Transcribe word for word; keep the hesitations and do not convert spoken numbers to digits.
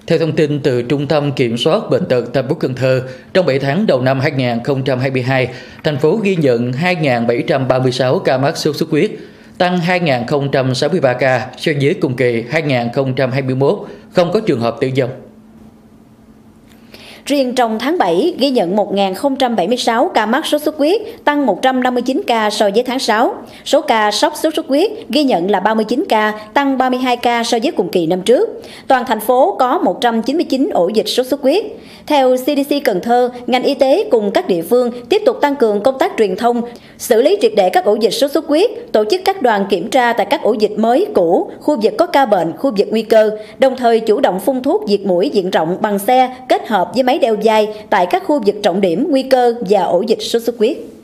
Theo thông tin từ Trung tâm Kiểm soát Bệnh tật thành phố Cần Thơ, trong bảy tháng đầu năm hai nghìn không trăm hai mươi hai, thành phố ghi nhận hai nghìn bảy trăm ba mươi sáu ca mắc sốt xuất huyết, tăng hai nghìn không trăm sáu mươi ba ca so với cùng kỳ hai nghìn không trăm hai mươi mốt, không có trường hợp tử vong. Riêng trong tháng bảy ghi nhận một nghìn không trăm bảy mươi sáu ca mắc sốt xuất huyết, tăng một trăm năm mươi chín ca so với tháng sáu. Số ca sốc sốt xuất huyết ghi nhận là ba mươi chín ca, tăng ba mươi hai ca so với cùng kỳ năm trước. Toàn thành phố có một trăm chín mươi chín ổ dịch sốt xuất huyết. Theo xê đê xê Cần Thơ, ngành y tế cùng các địa phương tiếp tục tăng cường công tác truyền thông, xử lý triệt để các ổ dịch sốt xuất huyết, tổ chức các đoàn kiểm tra tại các ổ dịch mới, cũ, khu vực có ca bệnh, khu vực nguy cơ, đồng thời chủ động phun thuốc diệt muỗi diện rộng bằng xe kết hợp với máy đeo dai tại các khu vực trọng điểm nguy cơ và ổ dịch sốt xuất huyết.